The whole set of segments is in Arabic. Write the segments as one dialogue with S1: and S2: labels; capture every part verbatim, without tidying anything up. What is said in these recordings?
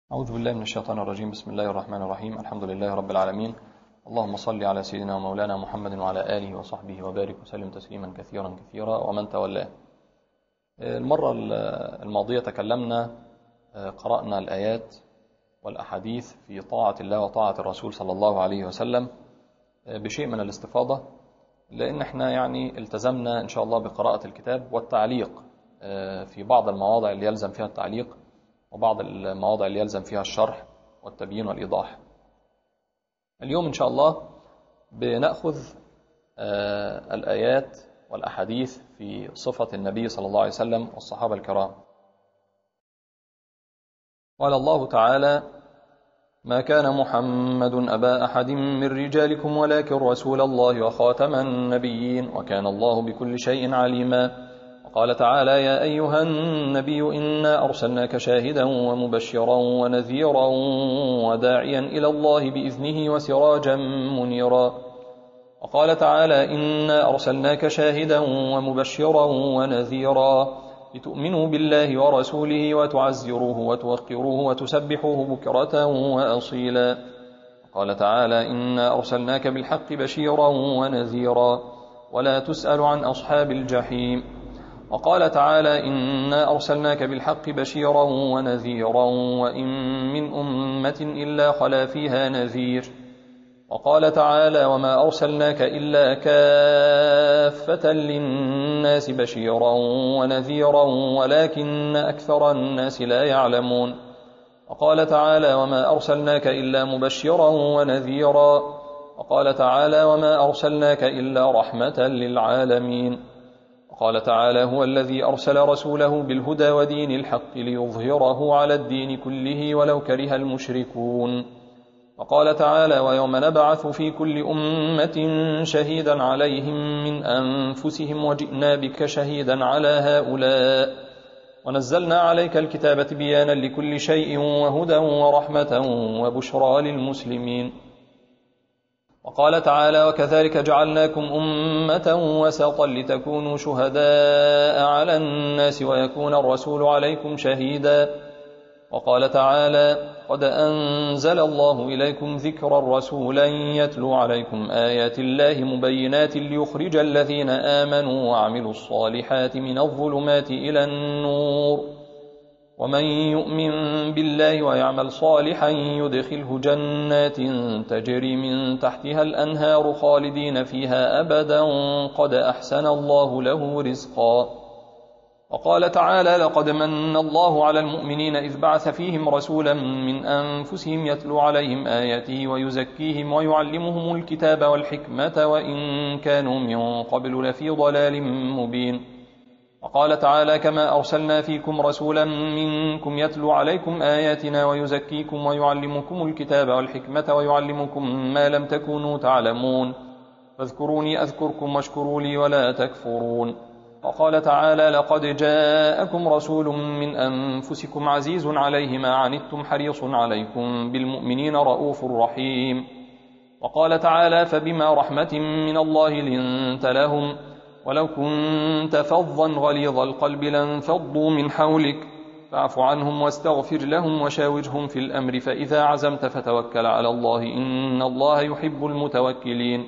S1: أعوذ بالله من الشيطان الرجيم. بسم الله الرحمن الرحيم. الحمد لله رب العالمين. اللهم صل على سيدنا ومولانا محمد وعلى آله وصحبه وبارك وسلم تسليما كثيرا كثيرا ومن تولاه. المرة الماضية تكلمنا، قرأنا الآيات والأحاديث في طاعة الله وطاعة الرسول صلى الله عليه وسلم بشيء من الاستفاضة، لأن احنا يعني التزمنا إن شاء الله بقراءة الكتاب والتعليق في بعض المواضع اللي يلزم فيها التعليق وبعض المواضع اللي يلزم فيها الشرح والتبيين والإيضاح. اليوم إن شاء الله بنأخذ الآيات والأحاديث في صفة النبي صلى الله عليه وسلم والصحابة الكرام. قال الله تعالى: ما كان محمد أبا أحد من رجالكم ولكن رسول الله وخاتم النبيين وكان الله بكل شيء عليما. وقال تعالى: يا أيها النبي إنا أرسلناك شاهدا ومبشرا ونذيرا وداعيا إلى الله بإذنه وسراجا منيرا. وقال تعالى: إنا أرسلناك شاهدا ومبشرا ونذيرا لتؤمنوا بالله ورسوله وتعزروه وتوقروه وتسبحوه بكرة وأصيلا. وقال تعالى: إنا أرسلناك بالحق بشيرا ونذيرا ولا تسأل عن أصحاب الجحيم. وقال تعالى: إنا أرسلناك بالحق بشيرا ونذيرا وإن من أمة إلا خلا فيها نذير. وقال تعالى: وما أرسلناك إلا كافة للناس بشيرا ونذيرا ولكن أكثر الناس لا يعلمون. وقال تعالى: وما أرسلناك إلا مبشرا ونذيرا. وقال تعالى: وما أرسلناك إلا رحمة للعالمين. وقال تعالى: هو الذي أرسل رسوله بالهدى ودين الحق ليظهره على الدين كله ولو كره المشركون. وقال تعالى: ويوم نبعث في كل أمة شهيدا عليهم من أنفسهم وجئنا بك شهيدا على هؤلاء ونزلنا عليك الكتاب بيانا لكل شيء وهدى ورحمة وبشرى للمسلمين. وقال تعالى: وكذلك جعلناكم أمة وسطا لتكونوا شهداء على الناس ويكون الرسول عليكم شهيدا. وقال تعالى: قد أنزل الله إليكم ذكرا رسولا يتلو عليكم آيات الله مبينات ليخرج الذين آمنوا وعملوا الصالحات من الظلمات إلى النور ومن يؤمن بالله ويعمل صالحا يدخله جنات تجري من تحتها الأنهار خالدين فيها أبدا قد أحسن الله له رزقا. وقال تعالى: لقد من الله على المؤمنين إذ بعث فيهم رسولا من أنفسهم يتلو عليهم آياته ويزكيهم ويعلمهم الكتاب والحكمة وإن كانوا من قبل لفي ضلال مبين. وقال تعالى: كما أرسلنا فيكم رسولا منكم يتلو عليكم آياتنا ويزكيكم ويعلمكم الكتاب والحكمة ويعلمكم ما لم تكونوا تعلمون فاذكروني أذكركم واشكروا لي ولا تكفرون. وقال تعالى: لقد جاءكم رسول من أنفسكم عزيز عليه ما عنتم حريص عليكم بالمؤمنين رؤوف رحيم. وقال تعالى: فبما رحمة من الله لنت لهم ولو كنت فظا غليظ القلب لانفضوا من حولك فاعف عنهم واستغفر لهم وشاورهم في الأمر فإذا عزمت فتوكل على الله إن الله يحب المتوكلين.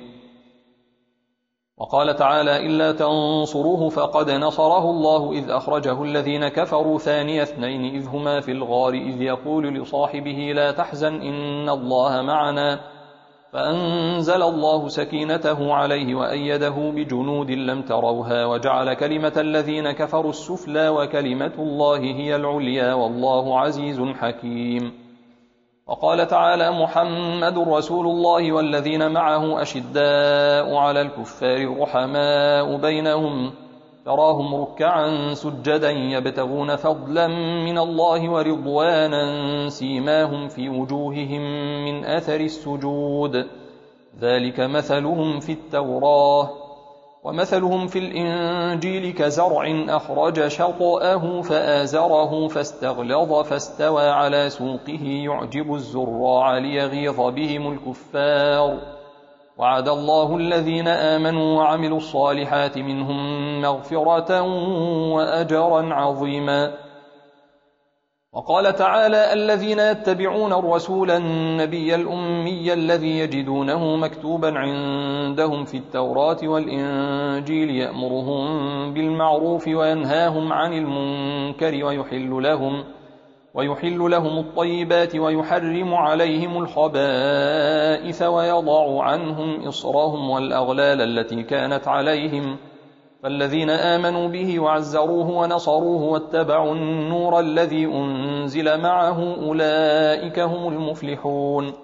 S1: وقال تعالى: إلا تنصروه فقد نصره الله إذ أخرجه الذين كفروا ثاني اثنين إذ هما في الغار إذ يقول لصاحبه لا تحزن إن الله معنا فأنزل الله سكينته عليه وأيده بجنود لم تروها وجعل كلمة الذين كفروا السفلى وكلمة الله هي العليا والله عزيز حكيم. وقال تعالى: محمد رسول الله والذين معه أشداء على الكفار رحماء بينهم تراهم ركعا سجدا يبتغون فضلا من الله ورضوانا سيماهم في وجوههم من أثر السجود ذلك مثلهم في التوراة ومثلهم في الإنجيل كزرع أخرج شطأه فآزره فاستغلظ فاستوى على سوقه يعجب الزراع ليغيظ بهم الكفار وعد الله الذين آمنوا وعملوا الصالحات منهم مغفرة وأجرا عظيما. وقال تعالى: الذين يتبعون الرسول النبي الأمي الذي يجدونه مكتوبا عندهم في التوراة والإنجيل يأمرهم بالمعروف وينهاهم عن المنكر ويحل لهم ويحل لهم الطيبات ويحرم عليهم الخبائث ويضع عنهم إصرهم والأغلال التي كانت عليهم، فالذين آمنوا به وعزروه ونصروه واتبعوا النور الذي أنزل معه أولئك هم المفلحون.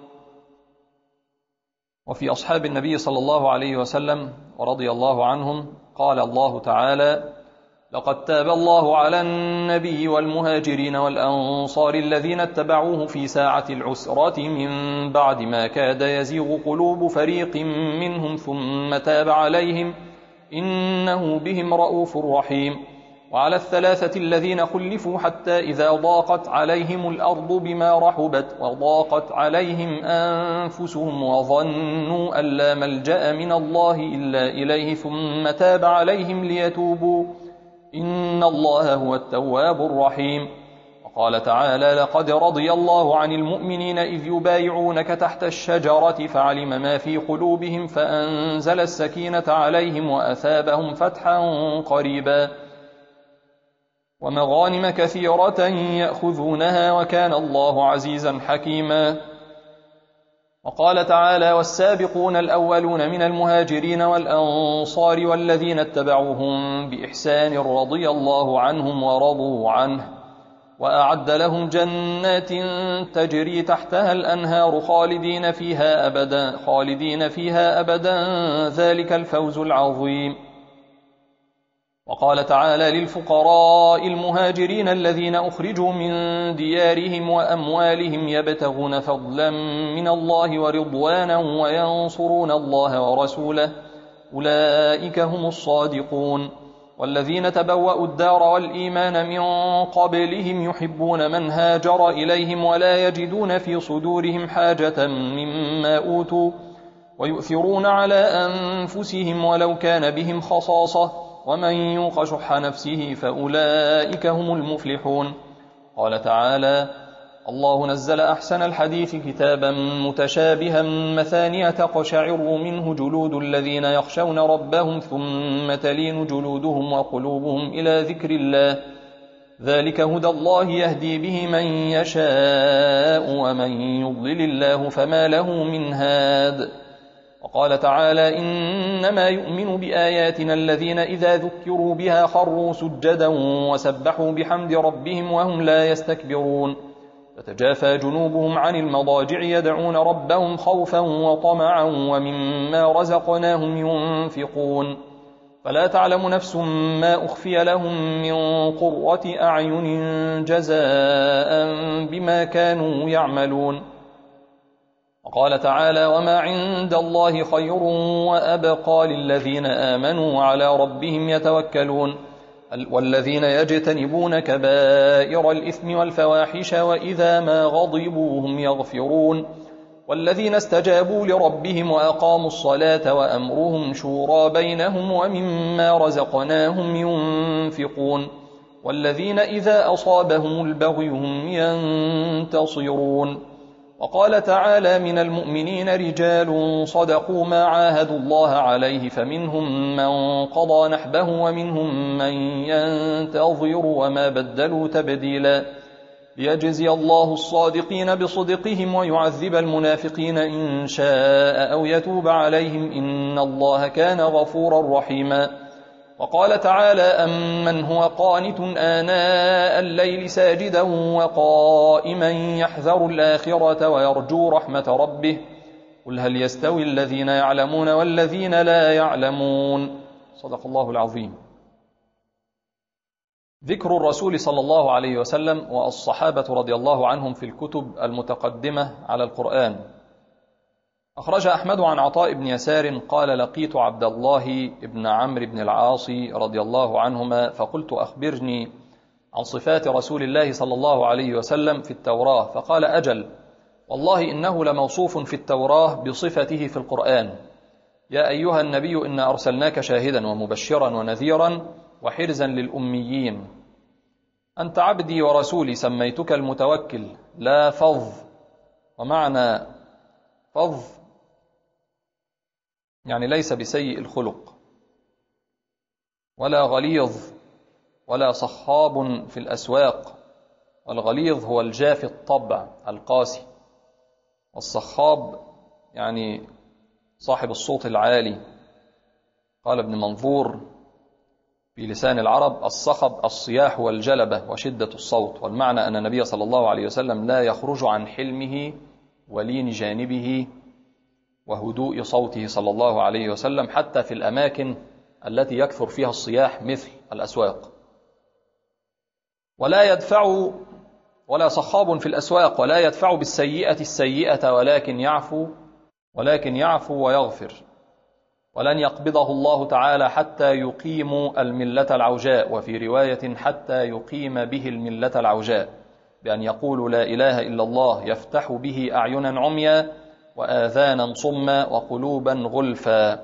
S1: وفي أصحاب النبي صلى الله عليه وسلم ورضي الله عنهم قال الله تعالى: لقد تاب الله على النبي والمهاجرين والأنصار الذين اتبعوه في ساعة العسرة من بعد ما كاد يزيغ قلوب فريق منهم ثم تاب عليهم إنه بهم رؤوف رحيم. وعلى الثلاثة الذين خلفوا حتى إذا ضاقت عليهم الأرض بما رحبت وضاقت عليهم أنفسهم وظنوا أن لا ملجأ من الله إلا إليه ثم تاب عليهم ليتوبوا إن الله هو التواب الرحيم. وقال تعالى: لقد رضي الله عن المؤمنين إذ يبايعونك تحت الشجرة فعلم ما في قلوبهم فأنزل السكينة عليهم وأثابهم فتحا قريبا ومغانم كثيرة يأخذونها وكان الله عزيزا حكيما. وقال تعالى: والسابقون الأولون من المهاجرين والأنصار والذين اتبعوهم بإحسان رضي الله عنهم ورضوا عنه وأعد لهم جنات تجري تحتها الأنهار خالدين فيها أبدا خالدين فيها أبدا ذلك الفوز العظيم. وقال تعالى: للفقراء المهاجرين الذين أخرجوا من ديارهم وأموالهم يبتغون فضلا من الله ورضوانا وينصرون الله ورسوله أولئك هم الصادقون. والذين تبوأوا الدار والإيمان من قبلهم يحبون من هاجر إليهم ولا يجدون في صدورهم حاجة مما أوتوا ويؤثرون على أنفسهم ولو كان بهم خصاصة ومن يوق شح نفسه فأولئك هم المفلحون. قال تعالى: الله نزل أحسن الحديث كتابا متشابها مثانية تقشعر منه جلود الذين يخشون ربهم ثم تلين جلودهم وقلوبهم إلى ذكر الله ذلك هدى الله يهدي به من يشاء ومن يضلل الله فما له من هاد. وقال تعالى: إنما يؤمن بآياتنا الذين إذا ذكروا بها خروا سجدا وسبحوا بحمد ربهم وهم لا يستكبرون تتجافى جنوبهم عن المضاجع يدعون ربهم خوفا وطمعا ومما رزقناهم ينفقون فلا تعلم نفس ما أخفي لهم من قرة أعين جزاء بما كانوا يعملون. وقال تعالى: وما عند الله خير وأبقى للذين آمنوا وعلى ربهم يتوكلون والذين يجتنبون كبائر الإثم والفواحش وإذا ما غضبوا هم يغفرون والذين استجابوا لربهم وأقاموا الصلاة وأمرهم شورى بينهم ومما رزقناهم ينفقون والذين إذا أصابهم البغي هم ينتصرون. وقال تعالى: من المؤمنين رجال صدقوا ما عاهدوا الله عليه فمنهم من قضى نحبه ومنهم من ينتظر وما بدلوا تبديلا ليجزي الله الصادقين بصدقهم ويعذب المنافقين إن شاء أو يتوب عليهم إن الله كان غفورا رحيما. وقال تعالى: أمن هو قانت آناء الليل ساجدا وقائما يحذر الآخرة ويرجو رحمة ربه قل هل يستوي الذين يعلمون والذين لا يعلمون. صدق الله العظيم. ذكر الرسول صلى الله عليه وسلم والصحابة رضي الله عنهم في الكتب المتقدمة على القرآن. أخرج أحمد عن عطاء بن يسار قال: لقيت عبد الله بن عمرو بن العاص رضي الله عنهما فقلت: أخبرني عن صفات رسول الله صلى الله عليه وسلم في التوراة. فقال: أجل والله إنه لموصوف في التوراة بصفته في القرآن: يا أيها النبي إنا أرسلناك شاهدا ومبشرا ونذيرا وحرزا للأميين. أنت عبدي ورسولي سميتك المتوكل لا فظ. ومعنى فظ يعني ليس بسيء الخلق ولا غليظ ولا صخاب في الأسواق. والغليظ هو الجاف الطبع القاسي، والصخاب يعني صاحب الصوت العالي. قال ابن منظور في لسان العرب: الصخب الصياح والجلبة وشدة الصوت. والمعنى أن النبي صلى الله عليه وسلم لا يخرج عن حلمه ولين جانبه وهدوء صوته صلى الله عليه وسلم حتى في الأماكن التي يكثر فيها الصياح مثل الأسواق. ولا يدفع ولا صخاب في الأسواق ولا يدفع بالسيئة السيئة ولكن يعفو ولكن يعفو ويغفر. ولن يقبضه الله تعالى حتى يقيم الملة العوجاء، وفي رواية حتى يقيم به الملة العوجاء، بأن يقول لا إله إلا الله يفتح به أعينا عميا وآذانا صما وقلوبا غلفا.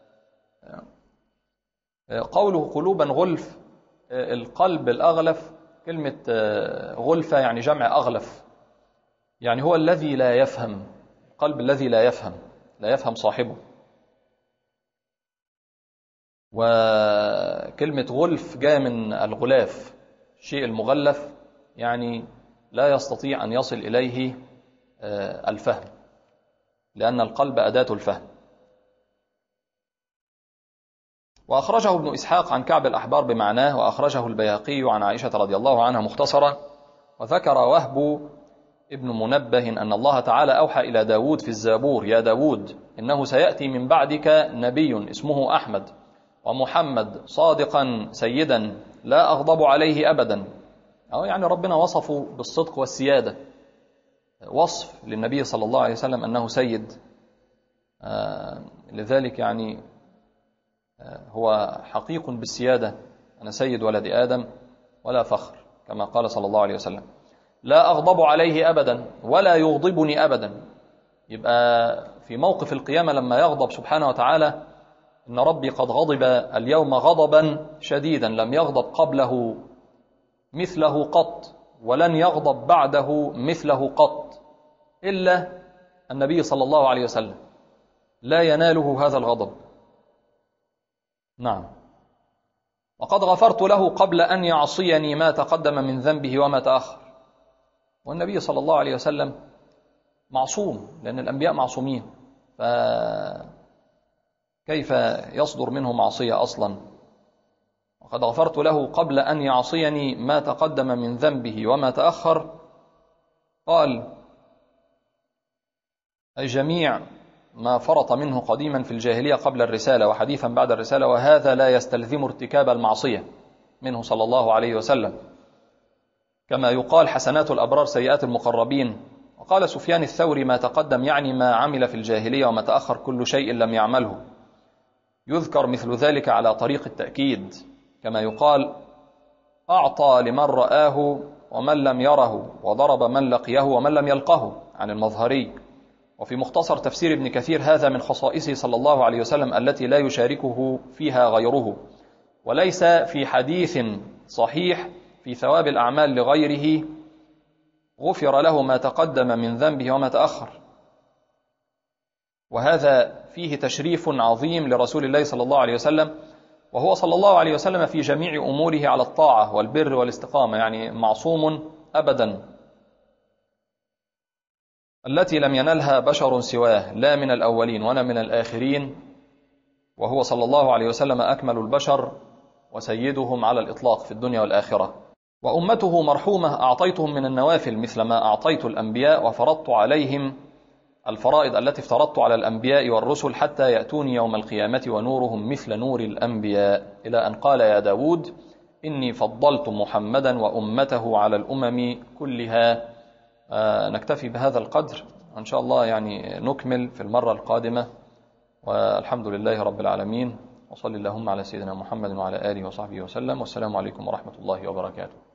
S1: قوله قلوبا غلف، القلب الأغلف، كلمة غلفة يعني جمع أغلف، يعني هو الذي لا يفهم، القلب الذي لا يفهم لا يفهم صاحبه. وكلمة غلف جاء من الغلاف، الشيء المغلف يعني لا يستطيع أن يصل إليه الفهم، لأن القلب أداة الفهم. وأخرجه ابن إسحاق عن كعب الأحبار بمعناه، وأخرجه البيهقي عن عائشة رضي الله عنها مختصرا. وذكر وهب ابن منبه أن الله تعالى أوحى إلى داود في الزبور: يا داود إنه سيأتي من بعدك نبي اسمه أحمد ومحمد صادقا سيدا لا أغضب عليه أبدا. أو يعني ربنا وصفه بالصدق والسيادة، وصف للنبي صلى الله عليه وسلم أنه سيد. آه لذلك يعني آه هو حقيق بالسيادة: أنا سيد ولد آدم ولا فخر، كما قال صلى الله عليه وسلم. لا أغضب عليه أبدا ولا يغضبني أبدا. يبقى في موقف القيامة لما يغضب سبحانه وتعالى: إن ربي قد غضب اليوم غضبا شديدا لم يغضب قبله مثله قط ولن يغضب بعده مثله قط إلا النبي صلى الله عليه وسلم، لا يناله هذا الغضب. نعم. وقد غفرت له قبل أن يعصيني ما تقدم من ذنبه وما تأخر. والنبي صلى الله عليه وسلم معصوم، لأن الأنبياء معصومين، فكيف يصدر منه معصية أصلا؟ وقد غفرت له قبل أن يعصيني ما تقدم من ذنبه وما تأخر. قال: أي جميع ما فرط منه قديما في الجاهلية قبل الرسالة وحديثا بعد الرسالة، وهذا لا يستلزم ارتكاب المعصية منه صلى الله عليه وسلم، كما يقال: حسنات الأبرار سيئات المقربين. وقال سفيان الثوري: ما تقدم يعني ما عمل في الجاهلية، وما تأخر كل شيء لم يعمله. يذكر مثل ذلك على طريق التأكيد، كما يقال: أعطى لمن رآه ومن لم يره، وضرب من لقيه ومن لم يلقه، عن المظهري. وفي مختصر تفسير ابن كثير: هذا من خصائصه صلى الله عليه وسلم التي لا يشاركه فيها غيره، وليس في حديث صحيح في ثواب الأعمال لغيره غفر له ما تقدم من ذنبه وما تأخر. وهذا فيه تشريف عظيم لرسول الله صلى الله عليه وسلم، وهو صلى الله عليه وسلم في جميع أموره على الطاعة والبر والاستقامة، يعني معصوم أبدا، التي لم ينلها بشر سواه، لا من الأولين ولا من الآخرين. وهو صلى الله عليه وسلم أكمل البشر وسيدهم على الإطلاق في الدنيا والآخرة. وأمته مرحومة: أعطيتهم من النوافل مثل ما أعطيت الأنبياء، وفرضت عليهم الفرائض التي افترضت على الأنبياء والرسل، حتى يأتوني يوم القيامة ونورهم مثل نور الأنبياء، إلى أن قال: يا داود إني فضلت محمدا وأمته على الأمم كلها. آه نكتفي بهذا القدر، إن شاء الله يعني نكمل في المرة القادمة. والحمد لله رب العالمين، وصلي اللهم على سيدنا محمد وعلى آله وصحبه وسلم، والسلام عليكم ورحمة الله وبركاته.